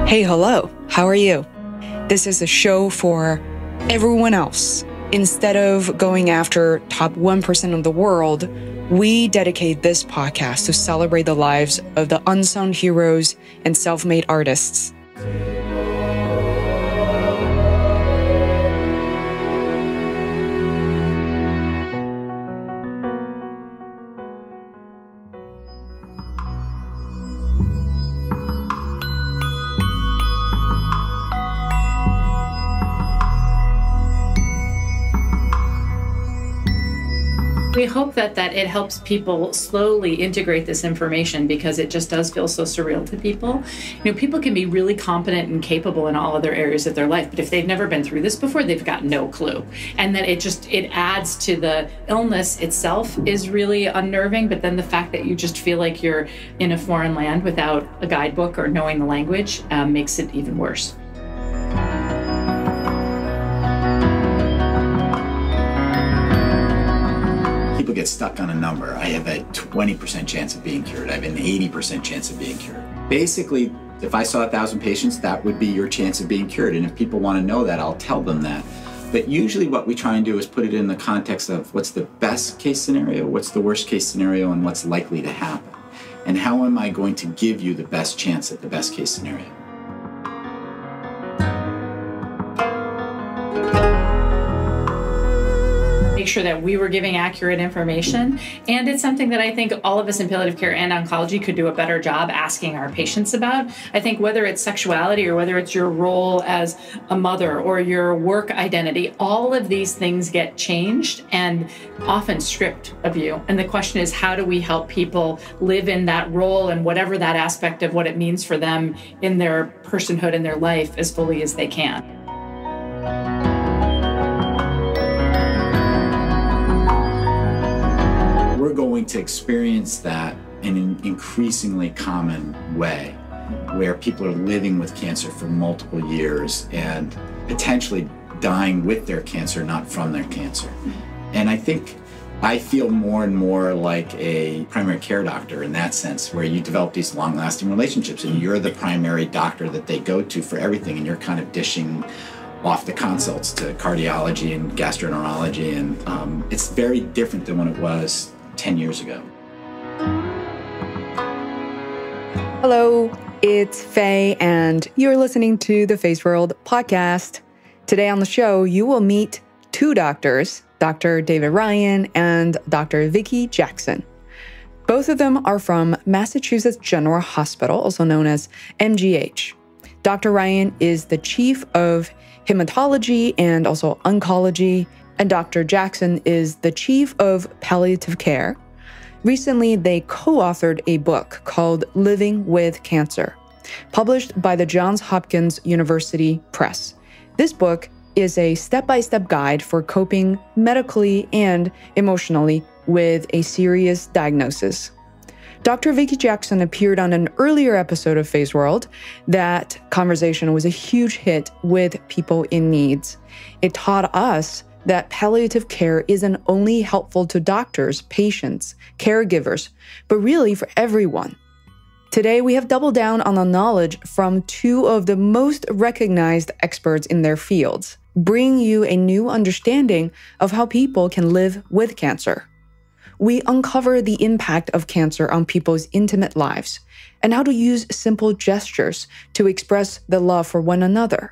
Hey, hello, how are you? This is a show for everyone else. Instead of going after top 1% of the world, we dedicate this podcast to celebrate the lives of the unsung heroes and self-made artists. We hope that it helps people slowly integrate this information, because it just does feel so surreal to people. You know, people can be really competent and capable in all other areas of their life, but if they've never been through this before, they've got no clue. And then it adds to the illness itself is really unnerving, but then the fact that you just feel like you're in a foreign land without a guidebook or knowing the language makes it even worse. People get stuck on a number. I have a 20% chance of being cured. I have an 80% chance of being cured. Basically, if I saw 1,000 patients, that would be your chance of being cured. And if people want to know that, I'll tell them that. But usually what we try and do is put it in the context of what's the best case scenario, what's the worst case scenario, and what's likely to happen. And how am I going to give you the best chance at the best case scenario? Make sure that we were giving accurate information. And it's something that I think all of us in palliative care and oncology could do a better job asking our patients about. I think whether it's sexuality or whether it's your role as a mother or your work identity, all of these things get changed and often stripped of you. And the question is, how do we help people live in that role and whatever that aspect of what it means for them in their personhood and their life as fully as they can? We're going to experience that in an increasingly common way, where people are living with cancer for multiple years and potentially dying with their cancer, not from their cancer. And I think I feel more and more like a primary care doctor in that sense, where you develop these long-lasting relationships and you're the primary doctor that they go to for everything, and you're kind of dishing off the consults to cardiology and gastroenterology, and it's very different than when it was 10 years ago. Hello, it's Faye, and you're listening to the Feisworld podcast. Today on the show, you will meet two doctors, Dr. David Ryan and Dr. Vicki Jackson. Both of them are from Massachusetts General Hospital, also known as MGH. Dr. Ryan is the chief of Hematology and also Oncology, and Dr. Jackson is the chief of Palliative Care. Recently, they co-authored a book called Living with Cancer, published by the Johns Hopkins University Press. This book is a step-by-step guide for coping medically and emotionally with a serious diagnosis. Dr. Vicki Jackson appeared on an earlier episode of Feisworld. That conversation was a huge hit with people in needs. It taught us that palliative care isn't only helpful to doctors, patients, caregivers, but really for everyone. Today, we have doubled down on the knowledge from two of the most recognized experts in their fields, bringing you a new understanding of how people can live with cancer. We uncover the impact of cancer on people's intimate lives and how to use simple gestures to express the love for one another.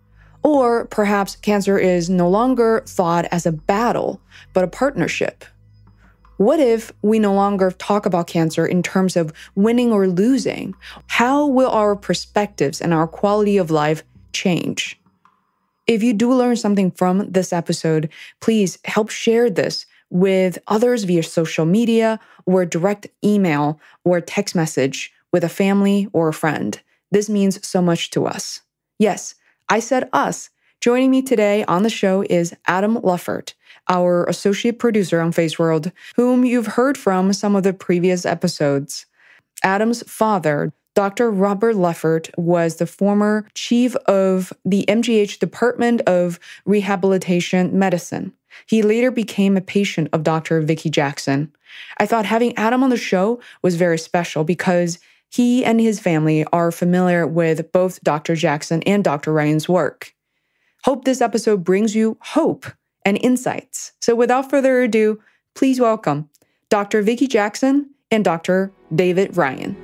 Or perhaps cancer is no longer thought as a battle, but a partnership. What if we no longer talk about cancer in terms of winning or losing? How will our perspectives and our quality of life change? If you do learn something from this episode, please help share this with others via social media or direct email or text message with a family or a friend. This means so much to us. Yes, I said us. Joining me today on the show is Adam Luffert, our associate producer on Feisworld, whom you've heard from some of the previous episodes. Adam's father, Dr. Robert Luffert, was the former chief of the MGH Department of Rehabilitation Medicine. He later became a patient of Dr. Vicki Jackson. I thought having Adam on the show was very special because he and his family are familiar with both Dr. Jackson and Dr. Ryan's work. Hope this episode brings you hope and insights. So without further ado, please welcome Dr. Vicki Jackson and Dr. David Ryan.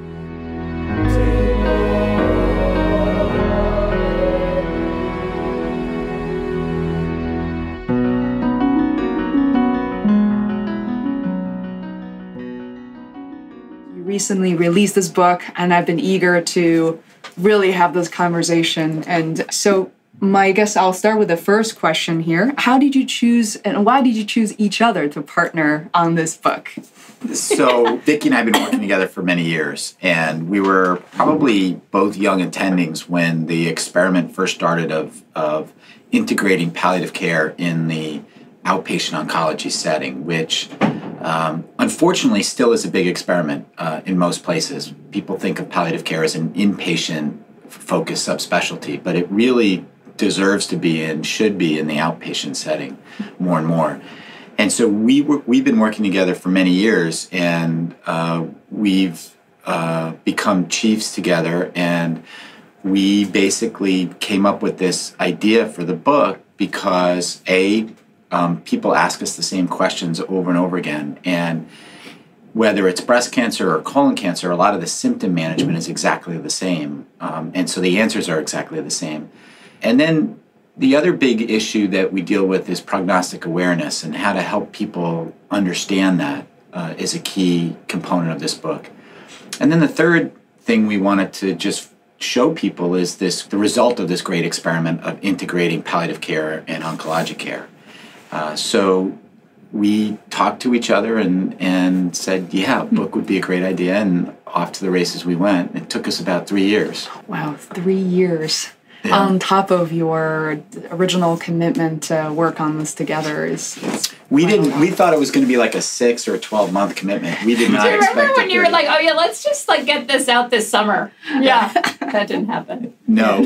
Recently released this book, and I've been eager to really have this conversation. And so I guess I'll start with the first question here. How did you choose, and why did you choose each other to partner on this book? So Vicki and I have been working together for many years, and we were probably both young attendings when the experiment first started of integrating palliative care in the outpatient oncology setting, which unfortunately still is a big experiment in most places. People think of palliative care as an inpatient-focused subspecialty, but it really deserves to be and should be in the outpatient setting more and more. And so we've been working together for many years, and we've become chiefs together, and we basically came up with this idea for the book because people ask us the same questions over and over again. And whether it's breast cancer or colon cancer, a lot of the symptom management is exactly the same. And so the answers are exactly the same. And then the other big issue that we deal with is prognostic awareness, and how to help people understand that is a key component of this book. And then the third thing we wanted to just show people is the result of this great experiment of integrating palliative care and oncology care. So we talked to each other and said, yeah, a book would be a great idea, and off to the races we went. It took us about 3 years. Wow, 3 years. Yeah. On top of your original commitment to work on this together We thought it was going to be like a 6 or 12-month commitment. We did not expect it. Do you remember when you were like, oh yeah, let's just get this out this summer? Yeah, that didn't happen. No,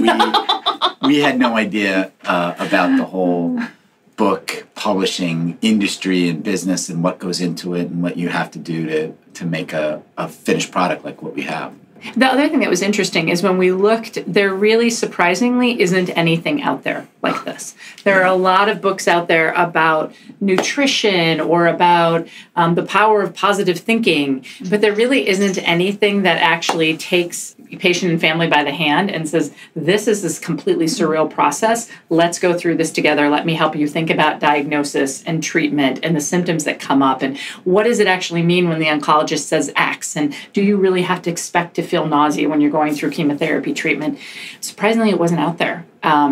we had no idea about the whole book publishing industry and business and what goes into it and what you have to do to make a finished product like what we have. The other thing that was interesting is when we looked, there really surprisingly isn't anything out there like this. There are a lot of books out there about nutrition or about the power of positive thinking, but there really isn't anything that actually takes patient and family by the hand and says, this is this completely surreal process. Let's go through this together. Let me help you think about diagnosis and treatment and the symptoms that come up. And what does it actually mean when the oncologist says X? And do you really have to expect to feel nausea when you're going through chemotherapy treatment? Surprisingly, it wasn't out there.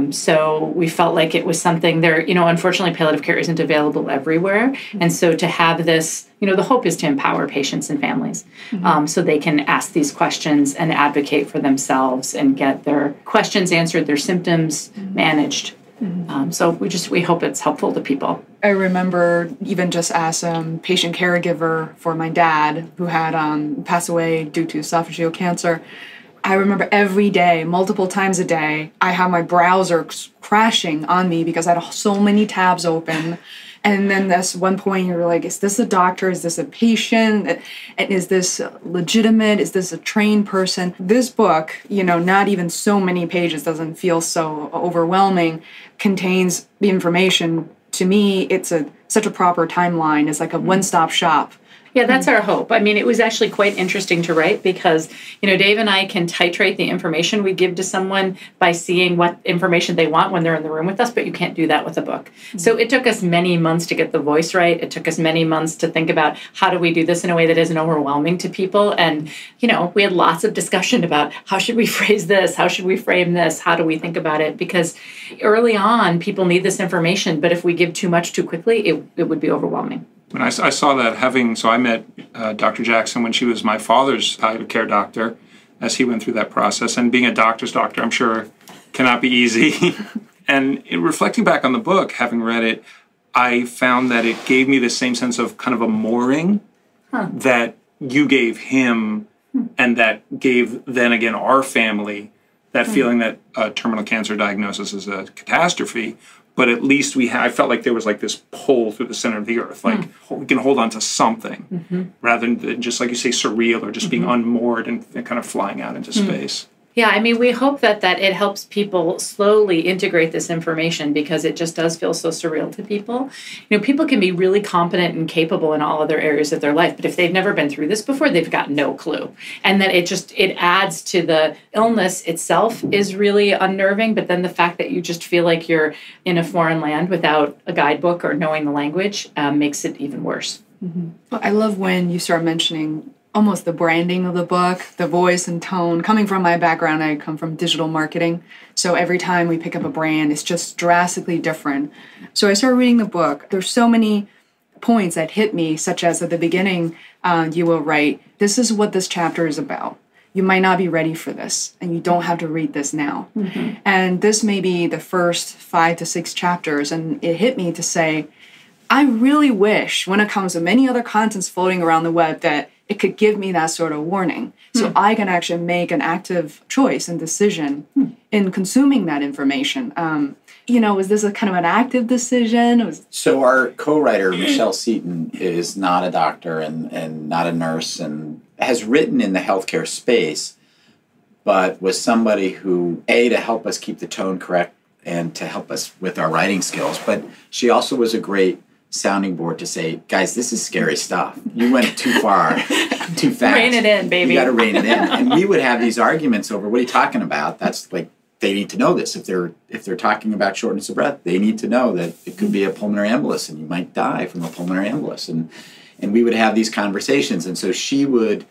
So we felt like it was something there, unfortunately, palliative care isn't available everywhere. And so to have this, the hope is to empower patients and families so they can ask these questions and advocate for themselves and get their questions answered, their symptoms managed. So we hope it's helpful to people. I remember even just as a patient caregiver for my dad who had passed away due to esophageal cancer, I remember every day, multiple times a day, I had my browser crashing on me because I had so many tabs open. And then at one point you're like, is this a doctor? Is this a patient? And is this legitimate? Is this a trained person? This book, not even so many pages, doesn't feel so overwhelming, contains the information. To me, it's such a proper timeline. It's like a one-stop shop. Yeah, that's our hope. I mean, it was actually quite interesting to write because, Dave and I can titrate the information we give to someone by seeing what information they want when they're in the room with us, but you can't do that with a book. So it took us many months to get the voice right. It took us many months to think about how do we do this in a way that isn't overwhelming to people. And, we had lots of discussion about how should we phrase this? How should we frame this? How do we think about it? Because early on, people need this information, but if we give too much too quickly, it would be overwhelming. When I saw that I met Dr. Jackson when she was my father's palliative care doctor as he went through that process. And being a doctor's doctor, I'm sure, cannot be easy. And reflecting back on the book, having read it, I found that it gave me the same sense of kind of a mooring that you gave him and that gave, then again, our family that feeling that terminal cancer diagnosis is a catastrophe, but at least I felt like there was like this pull through the center of the earth. Like we can hold on to something rather than just, like you say, surreal or just being unmoored and kind of flying out into space. Yeah, I mean, we hope that it helps people slowly integrate this information because it just does feel so surreal to people. You know, people can be really competent and capable in all other areas of their life, but if they've never been through this before, they've got no clue. And that it adds to the illness itself is really unnerving, but then the fact that you just feel like you're in a foreign land without a guidebook or knowing the language makes it even worse. Well, I love when you start mentioning almost the branding of the book, the voice and tone. Coming from my background, I come from digital marketing. So every time we pick up a brand, it's just drastically different. So I started reading the book. There's so many points that hit me, such as at the beginning, you will write, this is what this chapter is about. You might not be ready for this, and you don't have to read this now. And this may be the first 5 to 6 chapters, and it hit me to say, I really wish, when it comes to many other contents floating around the web, that it could give me that sort of warning. So I can actually make an active choice and decision in consuming that information. Was this a kind of an active decision? So our co-writer, Michelle Seaton, is not a doctor and not a nurse and has written in the healthcare space, but was somebody who, to help us keep the tone correct and to help us with our writing skills, but she also was a great sounding board to say, guys, this is scary stuff. You went too far, too fast. Rein it in, baby. You got to rein it in. And we would have these arguments over, what are you talking about? That's like, they need to know this. If they're talking about shortness of breath, they need to know that it could be a pulmonary embolus and you might die from a pulmonary embolus. And we would have these conversations. And so she would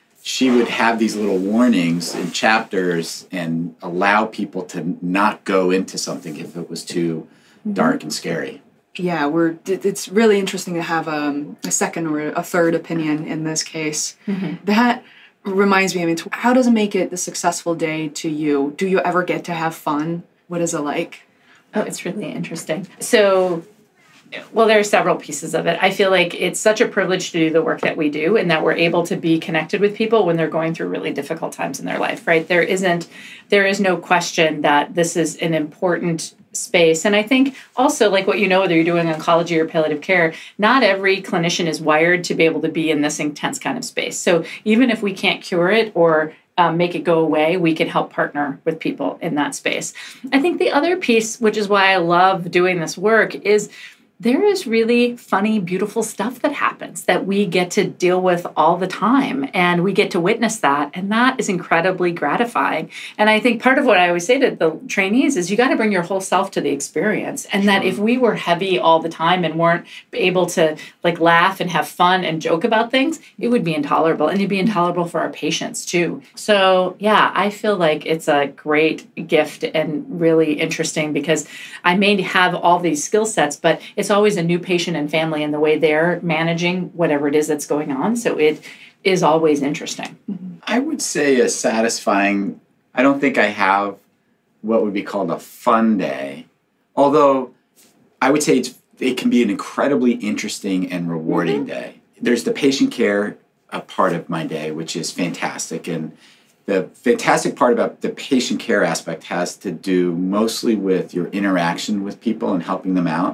have these little warnings in chapters and allow people to not go into something if it was too dark and scary. Yeah, it's really interesting to have a second or a third opinion in this case. That reminds me, how does it make it a successful day to you? Do you ever get to have fun? What is it like? Oh, it's really interesting. So, well, there are several pieces of it. I feel like it's such a privilege to do the work that we do and that we're able to be connected with people when they're going through really difficult times in their life, right? There is no question that this is an important space. And I think also, like what whether you're doing oncology or palliative care, not every clinician is wired to be able to be in this intense kind of space. So even if we can't cure it or make it go away, we can help partner with people in that space. I think the other piece, which is why I love doing this work, is there is really funny, beautiful stuff that happens that we get to deal with all the time, and we get to witness that, and that is incredibly gratifying. And I think part of what I always say to the trainees is you got to bring your whole self to the experience, and that if we were heavy all the time and weren't able to laugh and have fun and joke about things, it would be intolerable, and it'd be intolerable for our patients too. So yeah, I feel like it's a great gift and really interesting because I may have all these skill sets, but it's always a new patient and family and the way they're managing whatever it is that's going on. So it is always interesting. I would say a satisfying, I don't think I have what would be called a fun day, although I would say it can be an incredibly interesting and rewarding day. There's the patient care part of my day, which is fantastic. And the fantastic part about the patient care aspect has to do mostly with your interaction with people and helping them out,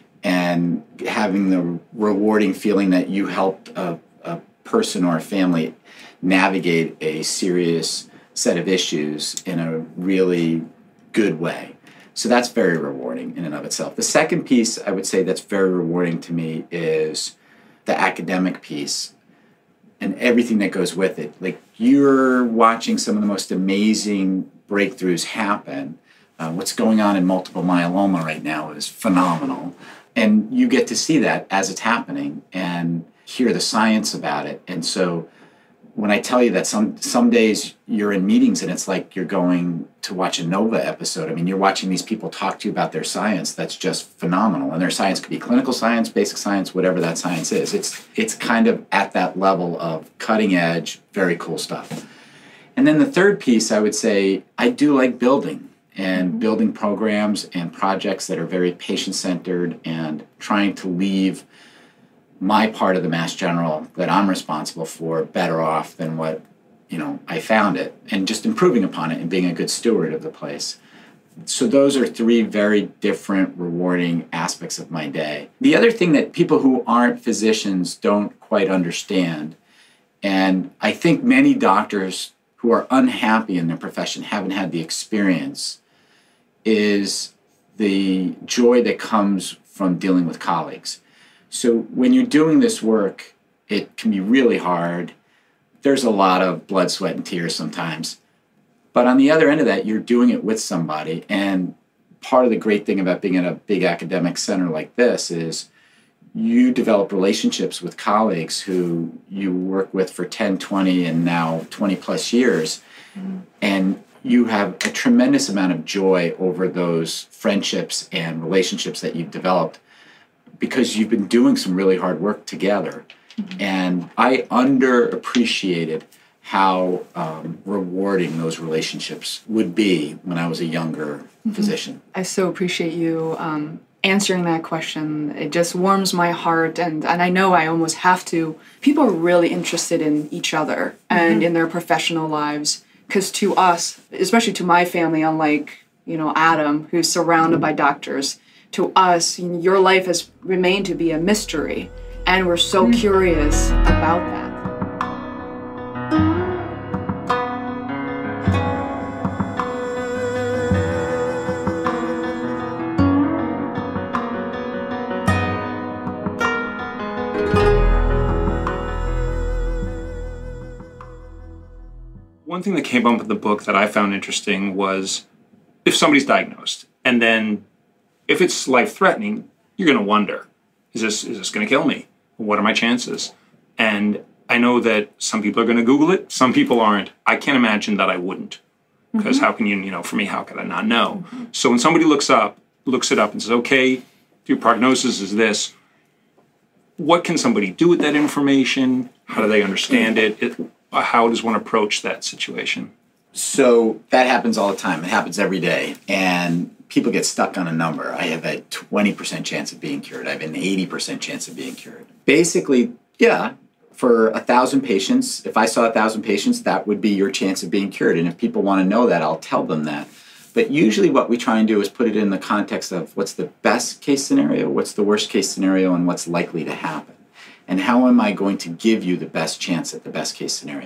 and having the rewarding feeling that you helped a person or a family navigate a serious set of issues in a really good way. So that's very rewarding in and of itself. The second piece I would say that's very rewarding to me is the academic piece and everything that goes with it. Like, you're watching some of the most amazing breakthroughs happen. What's going on in multiple myeloma right now is phenomenal. And you get to see that as it's happening and hear the science about it. And so when I tell you that some days you're in meetings and it's like you're going to watch a Nova episode. I mean, you're watching these people talk to you about their science that's just phenomenal. And their science could be clinical science, basic science, whatever that science is. It's kind of at that level of cutting edge, very cool stuff. And then the third piece, I would say, I do like building. And building programs and projects that are very patient-centered and trying to leave my part of the Mass General that I'm responsible for better off than what I found it, and just improving upon it and being a good steward of the place. So those are three very different, rewarding aspects of my day. The other thing that people who aren't physicians don't quite understand, and I think many doctors who are unhappy in their profession haven't had the experience, is the joy that comes from dealing with colleagues. So when you're doing this work, it can be really hard. There's a lot of blood, sweat, and tears sometimes. But on the other end of that, you're doing it with somebody. And part of the great thing about being at a big academic center like this is you develop relationships with colleagues who you work with for 10, 20, and now 20 plus years. And you have a tremendous amount of joy over those friendships and relationships that you've developed because you've been doing some really hard work together. And I underappreciated how rewarding those relationships would be when I was a younger physician. I so appreciate you answering that question. It just warms my heart, and I know I almost have to. People are really interested in each other and in their professional lives, because to us, especially to my family, unlike, Adam, who's surrounded by doctors, to us, your life has remained to be a mystery, and we're so curious about that. One thing that came up with the book that I found interesting was if somebody's diagnosed, and then if it's life-threatening, you're going to wonder, is this going to kill me? What are my chances? And I know that some people are going to Google it, some people aren't. I can't imagine that I wouldn't, because how can you, for me, how could I not know? So when somebody looks it up and says, okay, your prognosis is this, what can somebody do with that information? How do they understand it? How does one approach that situation? So that happens all the time. It happens every day. And people get stuck on a number. I have a 20% chance of being cured. I have an 80% chance of being cured. Basically, yeah, for 1,000 patients, if I saw 1,000 patients, that would be your chance of being cured. And if people want to know that, I'll tell them that. But usually what we try and do is put it in the context of what's the best case scenario, what's the worst case scenario, and what's likely to happen. And how am I going to give you the best chance at the best case scenario?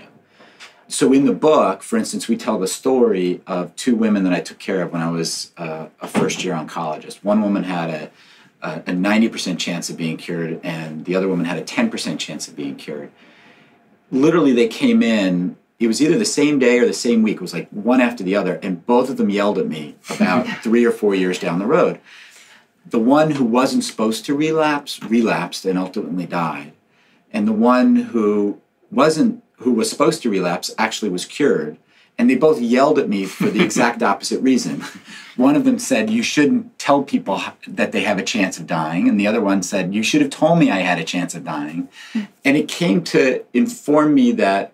So in the book, for instance, we tell the story of two women that I took care of when I was a first-year oncologist. One woman had a 90% chance of being cured, and the other woman had a 10% chance of being cured. Literally, they came in, it was either the same day or the same week. It was like one after the other, and both of them yelled at me about 3 or 4 years down the road. The one who wasn't supposed to relapsed and ultimately died. And the one who was supposed to relapse actually was cured. And they both yelled at me for the exact opposite reason. One of them said, you shouldn't tell people that they have a chance of dying. And the other one said, you should have told me I had a chance of dying. And it came to inform me that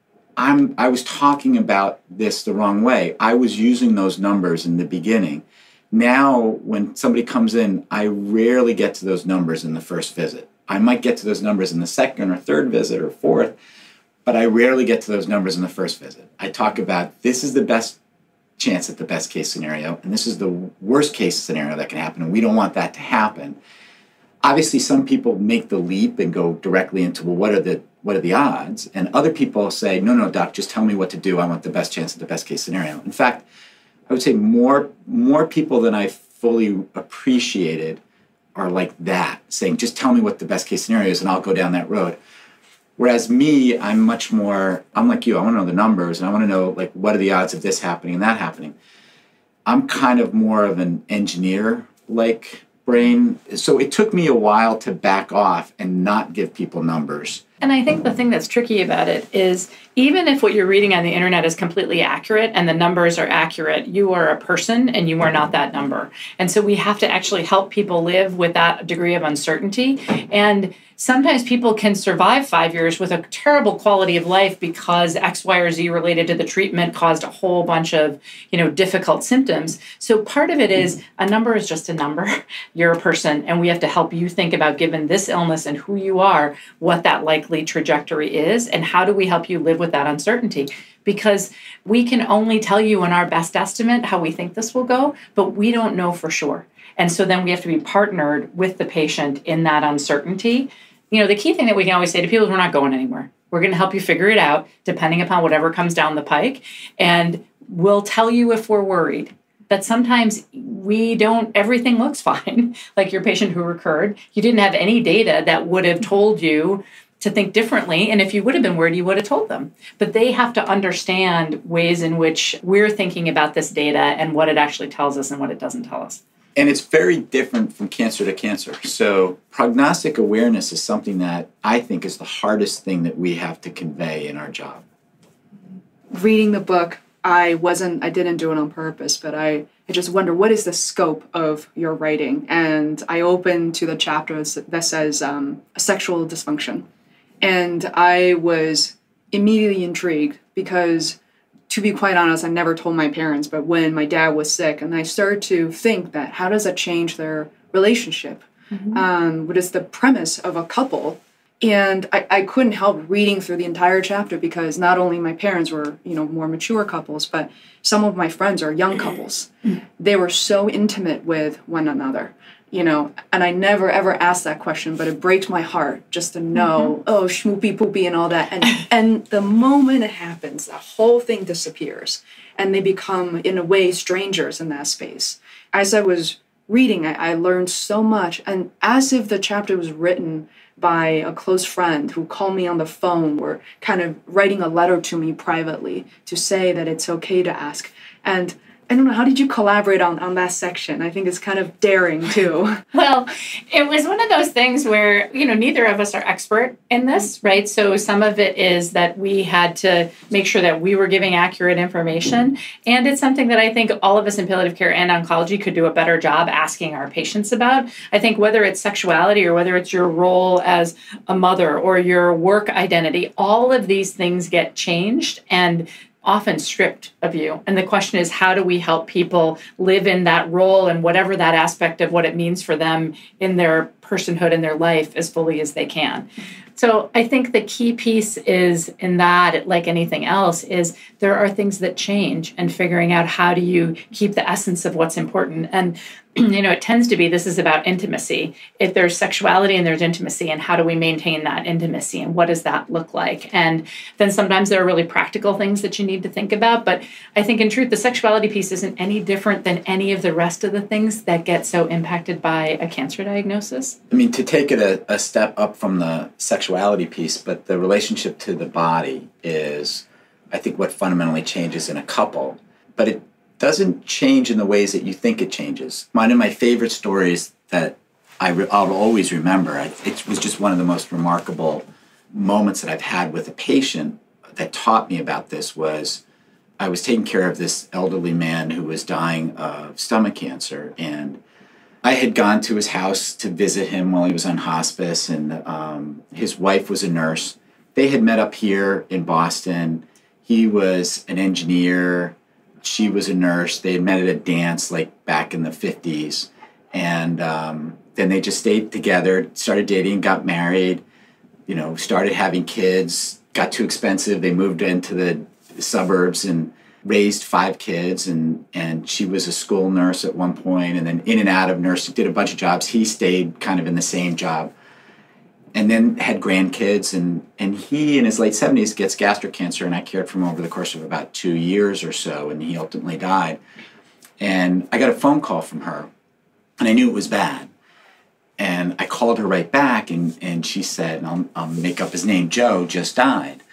I was talking about this the wrong way. I was using those numbers in the beginning. Now, when somebody comes in, I rarely get to those numbers in the first visit. I might get to those numbers in the second or third visit or fourth, but I rarely get to those numbers in the first visit. I talk about this is the best chance at the best case scenario, and this is the worst case scenario that can happen, and we don't want that to happen. Obviously, some people make the leap and go directly into, well, what are the odds? And other people say, no, doc, just tell me what to do. I want the best chance at the best case scenario. In fact, I would say more people than I fully appreciated are like that, saying, just tell me what the best case scenario is and I'll go down that road. Whereas me, I'm like you, I want to know the numbers and I want to know, like, what are the odds of this happening and that happening. I'm kind of more of an engineer-like brain. So it took me a while to back off and not give people numbers. And I think the thing that's tricky about it is even if what you're reading on the internet is completely accurate and the numbers are accurate, you are a person and you are not that number. And so we have to actually help people live with that degree of uncertainty. And sometimes people can survive 5 years with a terrible quality of life because X, Y, or Z related to the treatment caused a whole bunch of, difficult symptoms. So part of it is a number is just a number. You're a person, and we have to help you think about, given this illness and who you are, what that likely trajectory is, and how do we help you live with that uncertainty. because we can only tell you in our best estimate how we think this will go, but we don't know for sure. And so then we have to be partnered with the patient in that uncertainty. The key thing that we can always say to people is we're not going anywhere. We're going to help you figure it out depending upon whatever comes down the pike. And we'll tell you if we're worried. But sometimes everything looks fine. Like your patient who recurred, you didn't have any data that would have told you to think differently. And if you would have been worried, you would have told them. But they have to understand ways in which we're thinking about this data and what it actually tells us and what it doesn't tell us. And it's very different from cancer to cancer. So prognostic awareness is something that I think is the hardest thing that we have to convey in our job. Reading the book, I didn't do it on purpose, but I just wonder, what is the scope of your writing? And I opened to the chapter that says sexual dysfunction. And I was immediately intrigued because, to be quite honest, I never told my parents, but when my dad was sick, and I started to think that how does that change their relationship? Mm-hmm. What is the premise of a couple? And I couldn't help reading through the entire chapter because not only my parents were, more mature couples, but some of my friends are young couples. They were so intimate with one another, and I never ever asked that question, but it breaks my heart just to know, schmoopy poopy and all that. And the moment it happens, the whole thing disappears and they become, in a way, strangers in that space. As I was reading, I learned so much, and as if the chapter was written by a close friend who called me on the phone or kind of writing a letter to me privately to say that it's okay to ask. And I don't know, how did you collaborate on that section? I think it's kind of daring too. Well, it was one of those things where, neither of us are expert in this, right? So some of it is that we had to make sure that we were giving accurate information. And it's something that I think all of us in palliative care and oncology could do a better job asking our patients about. I think whether it's sexuality or whether it's your role as a mother or your work identity, all of these things get changed and often stripped of you. And the question is, how do we help people live in that role and whatever that aspect of what it means for them in their personhood and their life as fully as they can? So I think the key piece is in that, like anything else, is there are things that change and figuring out how do you keep the essence of what's important. And it tends to be this is about intimacy. If there's sexuality and there's intimacy, and how do we maintain that intimacy and what does that look like? And then sometimes there are really practical things that you need to think about. But I think in truth, the sexuality piece isn't any different than any of the rest of the things that get so impacted by a cancer diagnosis. I mean, to take it a step up from the sexuality piece, but the relationship to the body is, I think, what fundamentally changes in a couple. But it doesn't change in the ways that you think it changes. One of my favorite stories that I'll always remember, it was just one of the most remarkable moments that I've had with a patient that taught me about this. Was I was taking care of this elderly man who was dying of stomach cancer, and I had gone to his house to visit him while he was on hospice, and his wife was a nurse. They had met up here in Boston. He was an engineer. She was a nurse. They had met at a dance like back in the 50s. And then they just stayed together, started dating, got married, started having kids, got too expensive. They moved into the suburbs and raised 5 kids. And she was a school nurse at one point, and then in and out of nursing, did a bunch of jobs. He stayed kind of in the same job. And then had grandkids, and he, in his late 70s, gets gastric cancer, and I cared for him over the course of about 2 years or so, and he ultimately died. And I got a phone call from her, and I knew it was bad. And I called her right back, and she said, and I'll make up his name, Joe just died.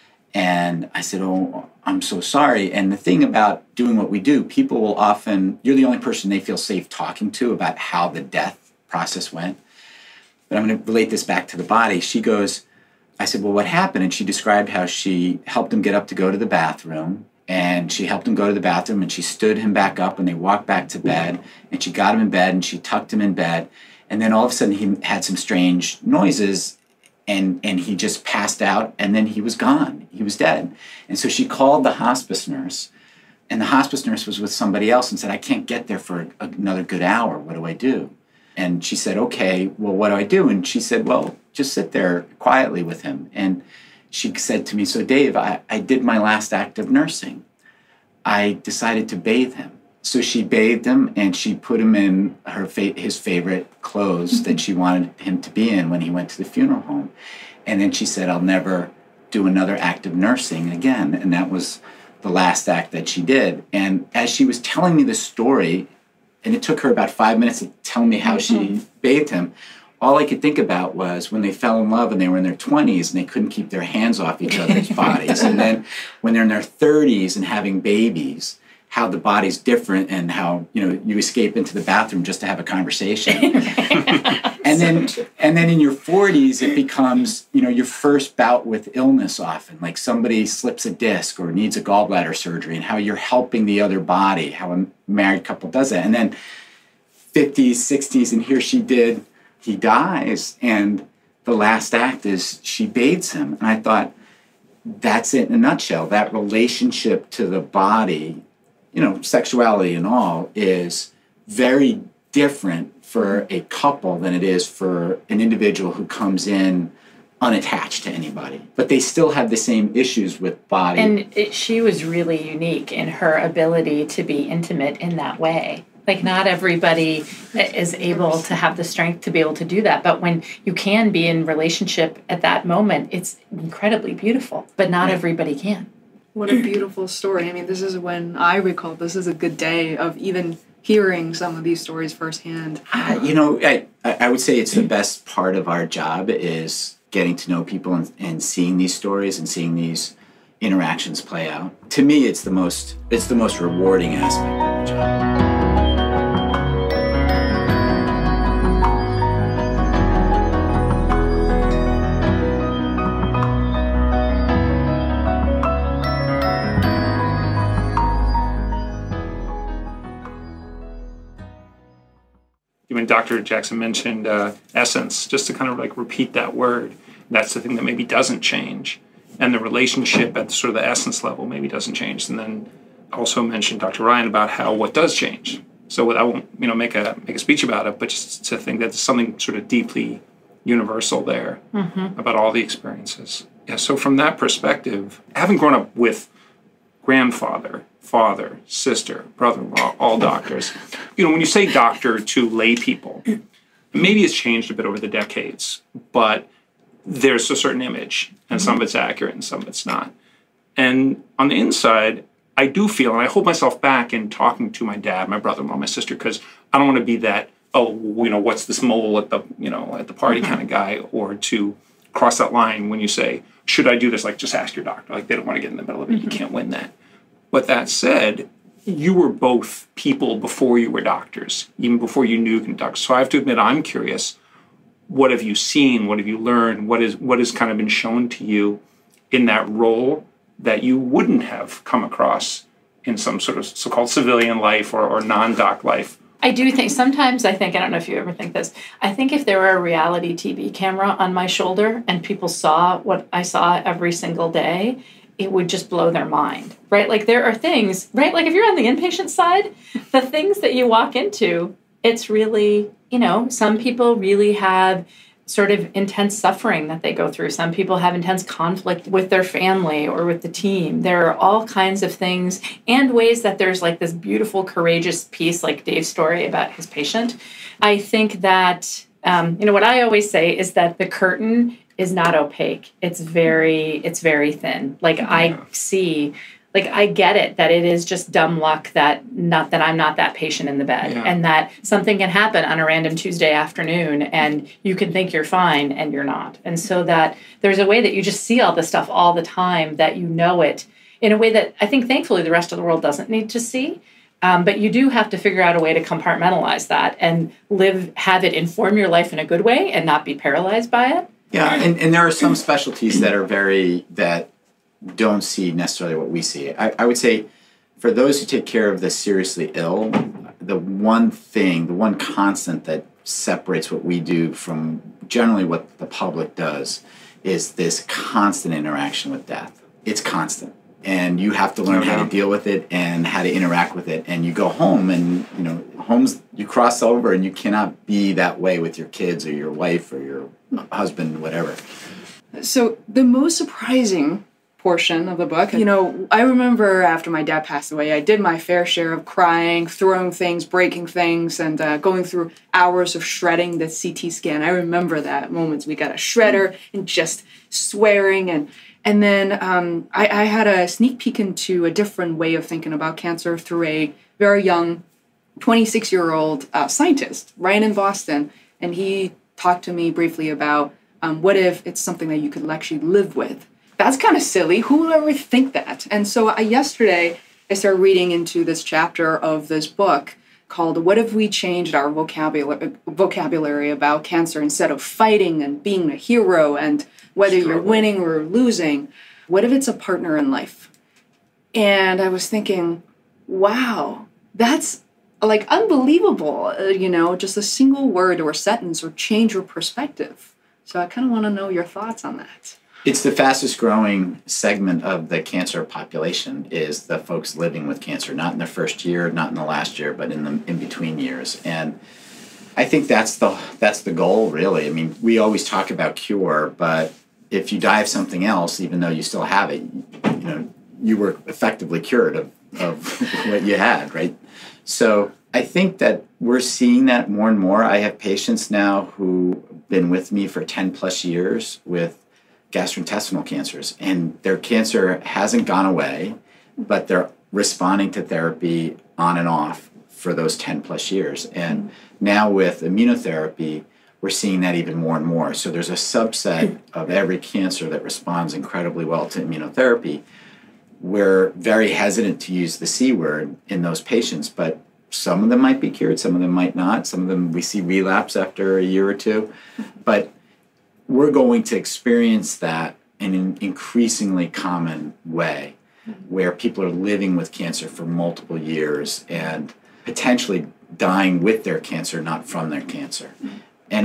And I said, oh, I'm so sorry. And the thing about doing what we do, people will often, you're the only person they feel safe talking to about how the death process went. But I'm going to relate this back to the body. She goes, I said, well, what happened? And she described how she helped him get up to go to the bathroom. And she helped him go to the bathroom, and she stood him back up, and they walked back to bed. And she got him in bed, and she tucked him in bed. And then all of a sudden he had some strange noises, and he just passed out, and then he was gone. He was dead. And so she called the hospice nurse. And the hospice nurse was with somebody else and said, I can't get there for another good hour. What do I do? And she said, okay, well, what do I do? And she said, well, just sit there quietly with him. And she said to me, "So Dave, I did my last act of nursing. I decided to bathe him." So she bathed him and she put him in his favorite clothes that she wanted him to be in when he went to the funeral home. And then she said, "I'll never do another act of nursing again." And that was the last act that she did. And as she was telling me the story, and it took her about 5 minutes to tell me how she bathed him, all I could think about was when they fell in love and they were in their 20s and they couldn't keep their hands off each other's bodies. And then when they're in their 30s and having babies, how the body's different and how, you escape into the bathroom just to have a conversation. and then in your 40s, it becomes, your first bout with illness often, like somebody slips a disc or needs a gallbladder surgery, and how you're helping the other body, how a married couple does that. And then 50s, 60s, and here he dies, and the last act is she bathes him. And I thought, that's it in a nutshell. That relationship to the body, sexuality and all, is very different for a couple than it is for an individual who comes in unattached to anybody. But they still have the same issues with body. And she was really unique in her ability to be intimate in that way. Like, not everybody is able to have the strength to be able to do that. But when you can be in relationship at that moment, it's incredibly beautiful. But not everybody can. What a beautiful story. I mean, this is when I recall this is a good day of even hearing some of these stories firsthand. I would say it's the best part of our job is getting to know people and seeing these stories and seeing these interactions play out. To me, it's the most rewarding aspect of the job. When Dr. Jackson mentioned essence, just to kind of like repeat that word, that's the thing that maybe doesn't change. And the relationship at sort of the essence level maybe doesn't change. And then also mentioned Dr. Ryan about how what does change. So I won't make a speech about it, but just to think that there's something sort of deeply universal there about all the experiences. Yeah, so from that perspective, having grown up with grandfather, father, sister, brother-in-law, all doctors. When you say doctor to lay people, maybe it's changed a bit over the decades, but there's a certain image, and some of it's accurate and some of it's not. And on the inside, I do feel, and I hold myself back in talking to my dad, my brother-in-law, my sister, because I don't want to be that, what's this mole at the party kind of guy, or to cross that line when you say, should I do this? Like, just ask your doctor. Like, they don't want to get in the middle of it. You can't win that. But that said, you were both people before you were doctors, even before you knew you could doctor. So I have to admit, I'm curious. What have you seen? What have you learned? What has kind of been shown to you in that role that you wouldn't have come across in some sort of so-called civilian life or non-doc life? I do think, sometimes I don't know if you ever think this, I think if there were a reality TV camera on my shoulder and people saw what I saw every single day, it would just blow their mind, right? Like, there are things, right? Like, if you're on the inpatient side, the things that you walk into, it's really, some people really have sort of intense suffering that they go through. Some people have intense conflict with their family or with the team. There are all kinds of things and ways that there's like this beautiful, courageous piece, like Dave's story about his patient. I think that, what I always say is that the curtain is not opaque. It's very thin. Like, I see, like, I get it that it is just dumb luck that I'm not that patient in the bed, and that something can happen on a random Tuesday afternoon and you can think you're fine and you're not. And so that there's a way that you just see all this stuff all the time, that it in a way that I think thankfully the rest of the world doesn't need to see. But you do have to figure out a way to compartmentalize that and have it inform your life in a good way and not be paralyzed by it. Yeah, and there are some specialties that don't see necessarily what we see. I would say for those who take care of the seriously ill, the one constant that separates what we do from generally what the public does is this constant interaction with death. It's constant. And you have to learn how to deal with it and how to interact with it. And you go home and, you cross over and you cannot be that way with your kids or your wife or your husband, whatever. So the most surprising portion of the book, I remember after my dad passed away, I did my fair share of crying, throwing things, breaking things, and going through hours of shredding the CT scan. I remember that moments we got a shredder and just swearing. And then I had a sneak peek into a different way of thinking about cancer through a very young 26-year-old scientist, Ryan in Boston. And he talked to me briefly about what if it's something that you could actually live with? That's kind of silly. Who would ever think that? And so yesterday, I started reading into this chapter of this book called What If We Changed Our Vocabulary About Cancer Instead of Fighting and Being a Hero and whether you're winning or losing? What if it's a partner in life? And I was thinking, wow, that's like unbelievable, just a single word or sentence or change your perspective. So I kind of want to know your thoughts on that. It's the fastest growing segment of the cancer population is the folks living with cancer, not in the first year, not in the last year, but in the in-between years. And I think that's the goal, really. I mean, we always talk about cure, but if you die of something else, even though you still have it, you were effectively cured of what you had, right? So I think that we're seeing that more and more. I have patients now who've been with me for 10 plus years with gastrointestinal cancers, and their cancer hasn't gone away, but they're responding to therapy on and off for those 10 plus years. And now with immunotherapy, we're seeing that even more and more. So there's a subset of every cancer that responds incredibly well to immunotherapy. We're very hesitant to use the C word in those patients, but some of them might be cured, some of them might not. Some of them we see relapse after a year or two. But we're going to experience that in an increasingly common way where people are living with cancer for multiple years and potentially dying with their cancer, not from their cancer. And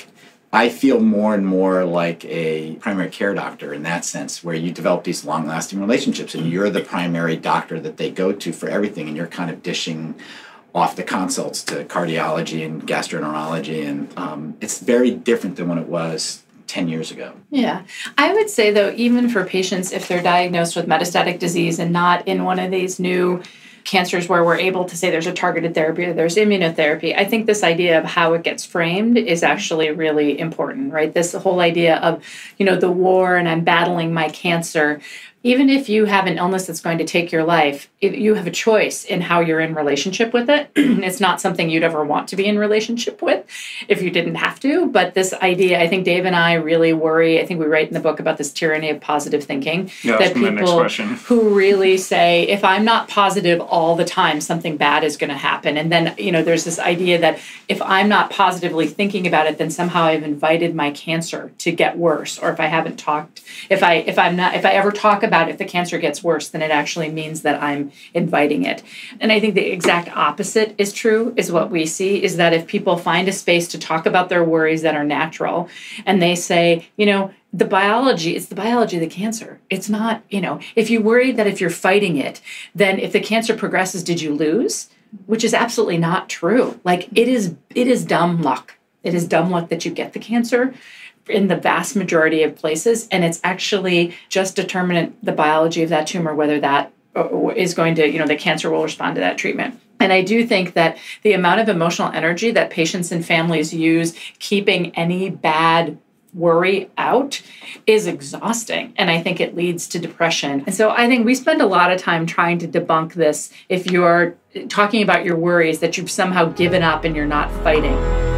I feel more and more like a primary care doctor in that sense, where you develop these long-lasting relationships and you're the primary doctor that they go to for everything, and you're kind of dishing off the consults to cardiology and gastroenterology. And it's very different than what it was 10 years ago. Yeah. I would say, though, even for patients, if they're diagnosed with metastatic disease and not in one of these new cancers where we're able to say there's a targeted therapy or there's immunotherapy, I think this idea of how it gets framed is actually really important, right? This whole idea of, the war and I'm battling my cancer. Even if you have an illness that's going to take your life, you have a choice in how you're in relationship with it. It's not something you'd ever want to be in relationship with if you didn't have to. But this idea, I think Dave and I really worry, I think we write in the book about this tyranny of positive thinking. Yeah, that people who really say, if I'm not positive all the time, something bad is going to happen. And then, there's this idea that if I'm not positively thinking about it, then somehow I've invited my cancer to get worse. Or if I haven't talked, if I ever talk about if the cancer gets worse, then it actually means that I'm inviting it. And I think the exact opposite is true, is what we see, is that if people find a space to talk about their worries that are natural, and they say, the biology, it's the biology of the cancer. It's not, if you worry that if you're fighting it, then if the cancer progresses, did you lose? Which is absolutely not true. Like, it is dumb luck. It is dumb luck that you get the cancer in the vast majority of places, and it's actually just determinant the biology of that tumor, whether that is going to, the cancer will respond to that treatment. And I do think that the amount of emotional energy that patients and families use keeping any bad worry out is exhausting. And I think it leads to depression. And so I think we spend a lot of time trying to debunk this. If you're talking about your worries, that you've somehow given up and you're not fighting.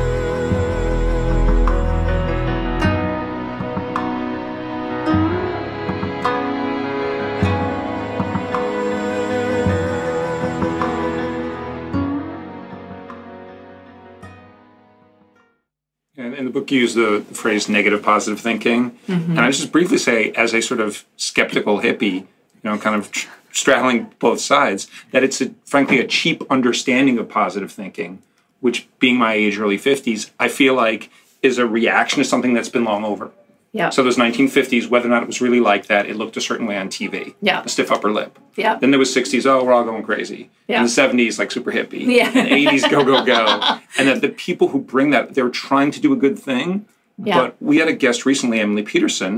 In the book, you use the phrase negative positive thinking. Mm-hmm. And I just briefly say, as a sort of skeptical hippie, kind of straddling both sides, that it's frankly a cheap understanding of positive thinking, which, being my age, early 50s, I feel like is a reaction to something that's been long over. Yeah. So those 1950s, whether or not it was really like that, it looked a certain way on TV. Yeah. A stiff upper lip. Yeah. Then there was 60s, we're all going crazy. Yeah. In the 70s, like super hippie. Yeah. And 80s, go, go, go. And that the people who bring that, they're trying to do a good thing. Yeah. But we had a guest recently, Emily Peterson,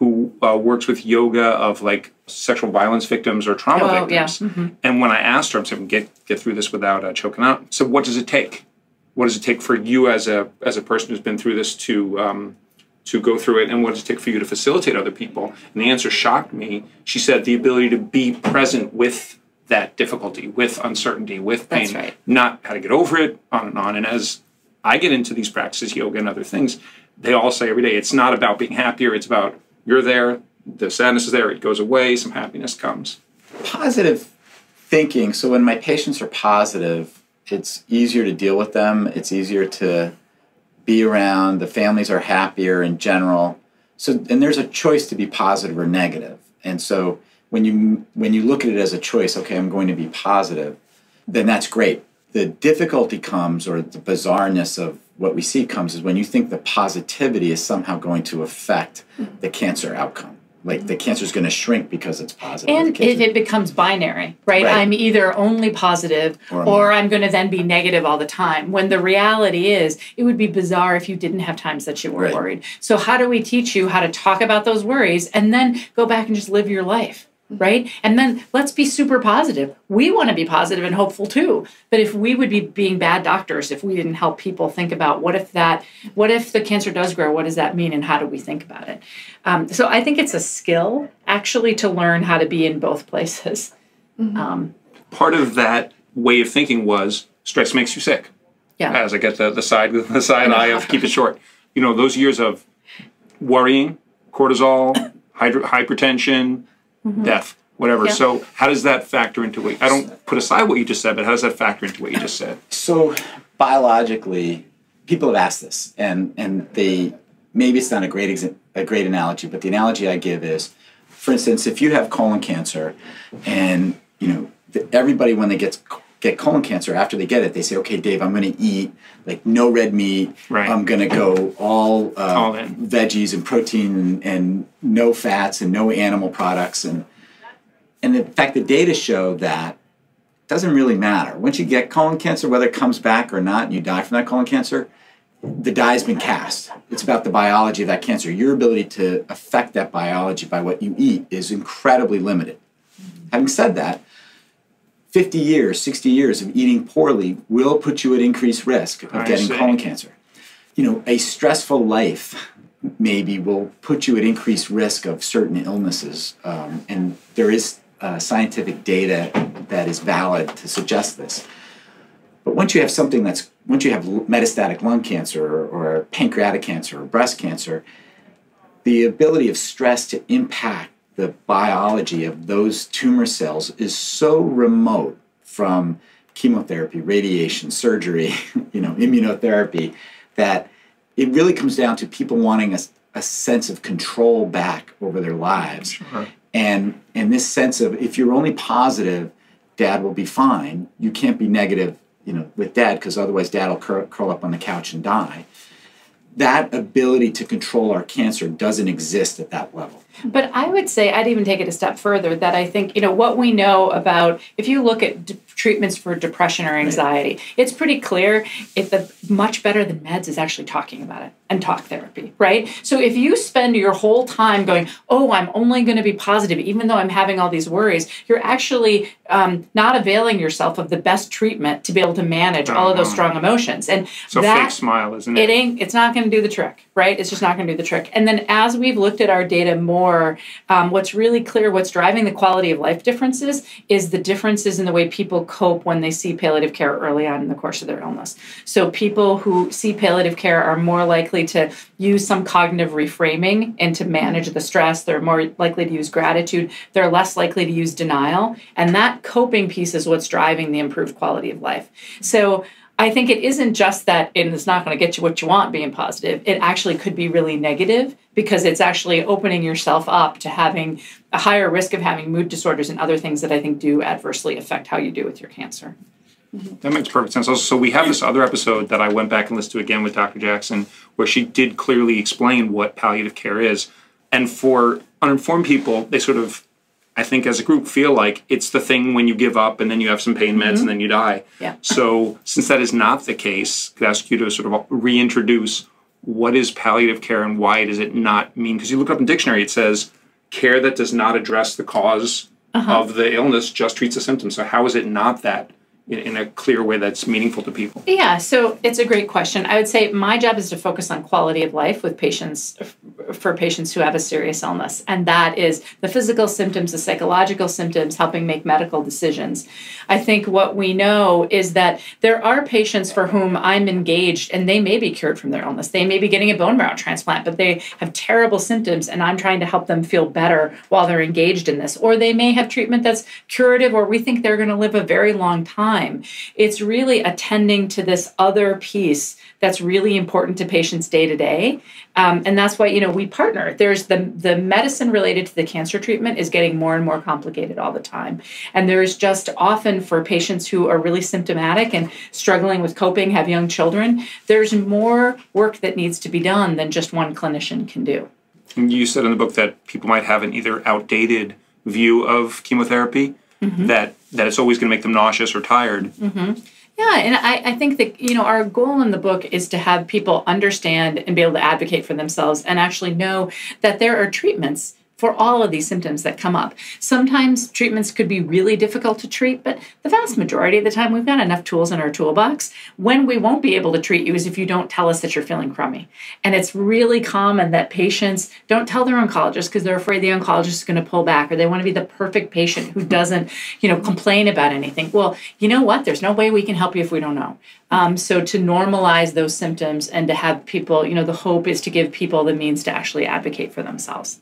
who works with yoga of like sexual violence victims or trauma victims. Yeah. And when I asked her, I'm saying, get through this without choking out. So what does it take? What does it take for you as a person who's been through this to go through it, and what does it take for you to facilitate other people? And the answer shocked me. She said the ability to be present with that difficulty, with uncertainty, with pain, That's right. not how to get over it, on and on. And as I get into these practices, yoga and other things, they all say every day, it's not about being happier, it's about you're there, the sadness is there, it goes away, some happiness comes. Positive thinking. So when my patients are positive, it's easier to deal with them. It's easier to be around. The families are happier in general. So, and there's a choice to be positive or negative. And so when you look at it as a choice, okay, I'm going to be positive, then that's great. The difficulty comes, or the bizarreness of what we see comes, is when you think the positivity is somehow going to affect the cancer outcome. Like the cancer is going to shrink because it's positive. And if it becomes binary, right? I'm either only positive or I'm going to then be negative all the time. When the reality is, it would be bizarre if you didn't have times that you were worried. So how do we teach you how to talk about those worries and then go back and just live your life? Right? And then let's be super positive. We want to be positive and hopeful too. But if we would be being bad doctors if we didn't help people think about what if the cancer does grow, what does that mean, and how do we think about it? So I think it's a skill actually to learn how to be in both places. Part of that way of thinking was stress makes you sick. Yeah. As I get the side eye of keep it short. You know, those years of worrying, cortisol, hypertension, death, whatever. Yeah. So how does that factor into what, I don't put aside what you just said, but how does that factor into what you just said? So biologically, people have asked this, and they, maybe it's not a great analogy, but the analogy I give is, for instance, if you have colon cancer, and everybody when they get colon cancer, after they get it, they say, okay, Dave, I'm going to eat like no red meat. Right. I'm going to go all veggies and protein and no fats and no animal products. And in fact, the data show that it doesn't really matter. Once you get colon cancer, whether it comes back or not, and you die from that colon cancer, the die has been cast. It's about the biology of that cancer. Your ability to affect that biology by what you eat is incredibly limited. Having said that, 50 years, 60 years of eating poorly will put you at increased risk of getting colon cancer. A stressful life maybe will put you at increased risk of certain illnesses. And there is scientific data that is valid to suggest this. But once you have metastatic lung cancer or pancreatic cancer or breast cancer, the ability of stress to impact the biology of those tumor cells is so remote from chemotherapy, radiation, surgery, immunotherapy, that it really comes down to people wanting a sense of control back over their lives. Sure. And this sense of, if you're only positive, Dad will be fine. You can't be negative, with Dad, because otherwise Dad will curl up on the couch and die. That ability to control our cancer doesn't exist at that level. But I would say, I'd even take it a step further, that I think, what we know about, if you look at treatments for depression or anxiety, it's pretty clear much better than meds is actually talking about it and talk therapy, right? So if you spend your whole time going, oh, I'm only going to be positive, even though I'm having all these worries, you're actually not availing yourself of the best treatment to be able to manage all of those strong emotions. And so fake smile, isn't it? It's not going to do the trick, right? It's just not going to do the trick. And then as we've looked at our data more, what's really clear, what's driving the quality of life differences is the differences in the way people cope when they see palliative care early on in the course of their illness. So people who see palliative care are more likely to use some cognitive reframing and to manage the stress. They're more likely to use gratitude. They're less likely to use denial. And that coping piece is what's driving the improved quality of life. So I think it isn't just that it's not going to get you what you want being positive. It actually could be really negative because it's actually opening yourself up to having a higher risk of having mood disorders and other things that I think do adversely affect how you do with your cancer. That makes perfect sense. Also, so we have this other episode that I went back and listened to again with Dr. Jackson, where she did clearly explain what palliative care is. And for uninformed people, they sort of, I think as a group, feel like it's the thing when you give up and then you have some pain meds and then you die. Yeah. So since that is not the case, I could ask you to sort of reintroduce what is palliative care and why does it not mean, because you look up in dictionary, it says care that does not address the cause of the illness, just treats the symptoms. So how is it not that in a clear way that's meaningful to people? Yeah, so it's a great question. I would say my job is to focus on quality of life with patients, for patients who have a serious illness. And that is the physical symptoms, the psychological symptoms, helping make medical decisions. I think what we know is that there are patients for whom I'm engaged and they may be cured from their illness. They may be getting a bone marrow transplant, but they have terrible symptoms and I'm trying to help them feel better while they're engaged in this. Or they may have treatment that's curative or we think they're going to live a very long time. It's really attending to this other piece that's really important to patients day to day. And that's why, we partner. There's the medicine related to the cancer treatment is getting more and more complicated all the time. And there's just often for patients who are really symptomatic and struggling with coping, have young children, there's more work that needs to be done than just one clinician can do. And you said in the book that people might have an either outdated view of chemotherapy, that it's always going to make them nauseous or tired. Yeah, and I think that, our goal in the book is to have people understand and be able to advocate for themselves and actually know that there are treatments for all of these symptoms that come up. Sometimes treatments could be really difficult to treat, but the vast majority of the time we've got enough tools in our toolbox. When we won't be able to treat you is if you don't tell us that you're feeling crummy. And it's really common that patients don't tell their oncologist because they're afraid the oncologist is going to pull back or they want to be the perfect patient who doesn't, complain about anything. Well, you know what? There's no way we can help you if we don't know. So to normalize those symptoms and to have people, the hope is to give people the means to actually advocate for themselves.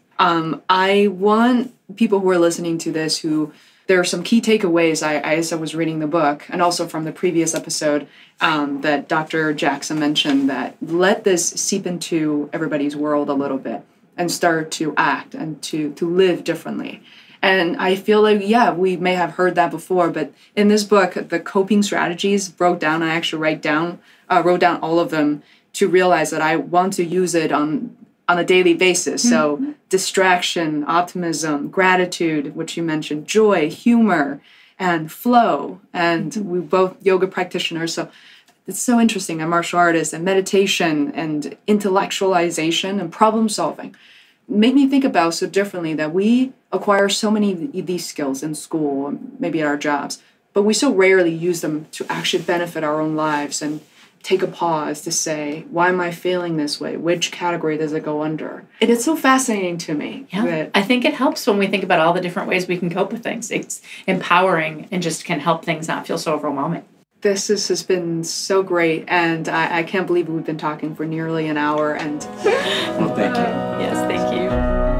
I want people who are listening to this there are some key takeaways as I was reading the book and also from the previous episode that Dr. Jackson mentioned, that let this seep into everybody's world a little bit and start to act and to live differently. And I feel like, we may have heard that before, but in this book, the coping strategies broke down. I actually wrote down all of them to realize that I want to use it on a daily basis. So distraction, optimism, gratitude, which you mentioned, joy, humor, and flow. And we both yoga practitioners. So it's so interesting. And martial artists and meditation and intellectualization and problem solving made me think about so differently that we acquire so many of these skills in school, maybe at our jobs, but we so rarely use them to actually benefit our own lives and take a pause to say, why am I feeling this way? Which category does it go under? And it's so fascinating to me. Yeah, I think it helps when we think about all the different ways we can cope with things. It's empowering and just can help things not feel so overwhelming. This has been so great, and I can't believe we've been talking for nearly an hour. And well, thank you. Yes, thank you.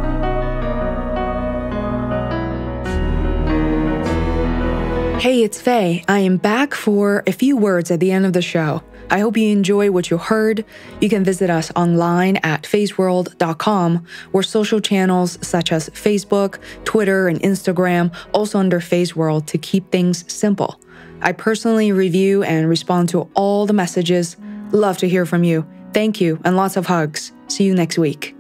Hey, it's Faye. I am back for a few words at the end of the show. I hope you enjoy what you heard. You can visit us online at feisworld.com, or social channels such as Facebook, Twitter, and Instagram, also under Feisworld, to keep things simple. I personally review and respond to all the messages. Love to hear from you. Thank you, and lots of hugs. See you next week.